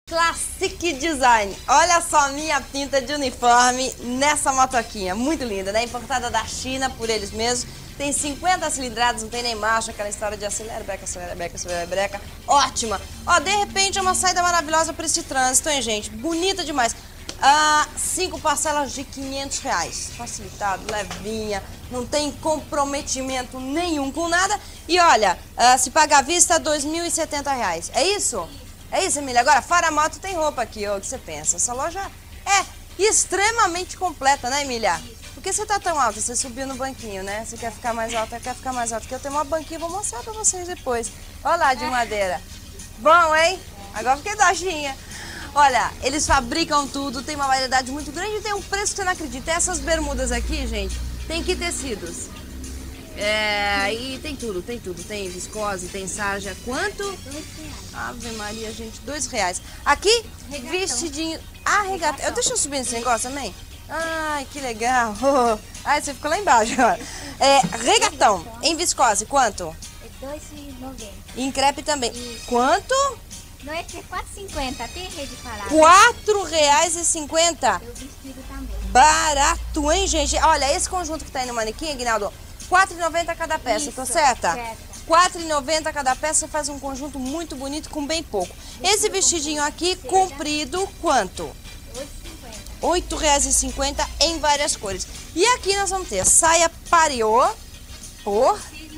Classic Design. Olha só minha pinta de uniforme nessa motoquinha. Muito linda, né? Importada da China por eles mesmos. Tem 50 cilindradas, não tem nem marcha, aquela história de acelera, breca, acelera, breca, acelera, breca. Ótima. Ó, de repente é uma saída maravilhosa para esse trânsito, hein, gente? Bonita demais. 5 parcelas de R$500. Facilitado, levinha, não tem comprometimento nenhum com nada. E olha, se pagar à vista, R$2.070. É isso? É isso, Emília. Agora, fora a moto, tem roupa aqui, ó, o que você pensa? Essa loja é extremamente completa, né, Emília? Por que você tá tão alta? Você subiu no banquinho, né? Você quer ficar mais alta, quer ficar mais alta. Porque eu tenho uma banquinha, vou mostrar pra vocês depois. Olha lá, de madeira. Bom, hein? Agora fiquei dojinha. Olha, eles fabricam tudo, tem uma variedade muito grande e tem um preço que você não acredita. Essas bermudas aqui, gente, tem que tecidos. E tem tudo, tem tudo. Tem viscose, tem sarja. Quanto? R$2. Ave Maria, gente, R$2. Aqui, Regatão. Vestidinho. Regatão. Deixa eu subir nesse negócio também. Ai, que legal. Ai, você ficou lá embaixo agora. Regatão, em viscose, quanto? É R$2,90. Em crepe também. Isso. Quanto? Não é que é R$4,50, tem rede parada. R$4,50. O vestido também. Barato, hein, gente? Olha, esse conjunto que tá aí no manequim, Aguinaldo, R$4,90 cada peça, tô Isso, certa? certa. R$4,90 cada peça, faz um conjunto muito bonito com bem pouco. Esse vestidinho aqui, comprido, quanto? R$8,50. R$8,50 em várias cores. E aqui nós vamos ter saia pariô por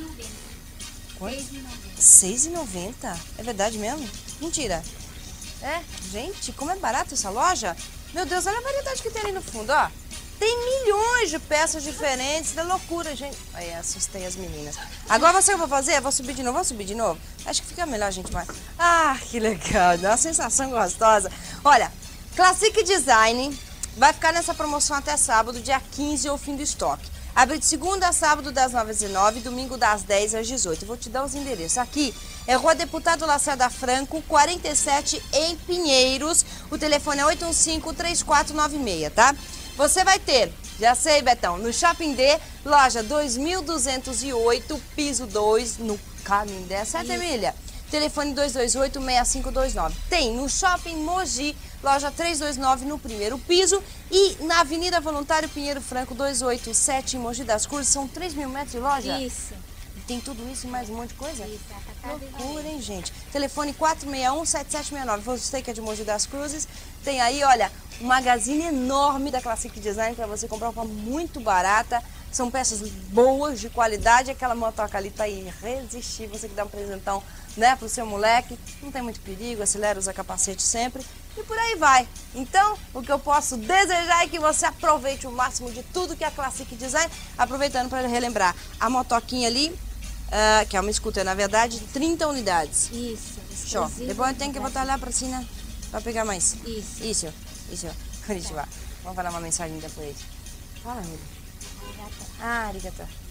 R$6,90. É verdade mesmo? Mentira. Gente, como é barato essa loja. Meu Deus, olha a variedade que tem ali no fundo, ó. Tem milhões de peças diferentes, da loucura, gente. Aí, assustei as meninas. Agora você que eu vou fazer? Eu vou subir de novo, vamos subir de novo? Acho que fica melhor, gente. Que legal, dá uma sensação gostosa. Olha, Classic Design vai ficar nessa promoção até sábado, dia 15, ou fim do estoque. Abre de segunda a sábado das 9 às 19, domingo das 10 às 18. Eu vou te dar os endereços. Aqui é Rua Deputado Lacerda Franco, 47, em Pinheiros. O telefone é 815-3496, tá? Você vai ter, já sei, Betão, no Shopping D, loja 2208, piso 2, no Canindé, certo, Emília? Telefone 228-6529. Tem no Shopping Mogi, loja 329, no primeiro piso. E na Avenida Voluntário Pinheiro Franco, 287, em Mogi das Cruzes. São 3.000 metros de loja? Isso. E tem tudo isso e mais um monte de coisa? Isso, atacado e Loucura, hein, gente? Telefone 461-7769. Você que é de Mogi das Cruzes, tem aí, olha, um magazine enorme da Classic Design para você comprar uma muito barata. São peças boas, de qualidade. Aquela motoca ali tá irresistível. Você que dá um presentão, né, pro seu moleque. Não tem muito perigo, acelera, usa capacete sempre. E por aí vai. Então, o que eu posso desejar é que você aproveite o máximo de tudo que é a Classic Design. Aproveitando para relembrar, a motoquinha ali, que é uma scooter, na verdade, 30 unidades. Isso. Show. Depois eu tenho que voltar lá pra cima para pegar mais. Isso. Isso. Konnichiwa. Vamos falar uma mensagem depois. Fala, amiga. Arigato. Arigato.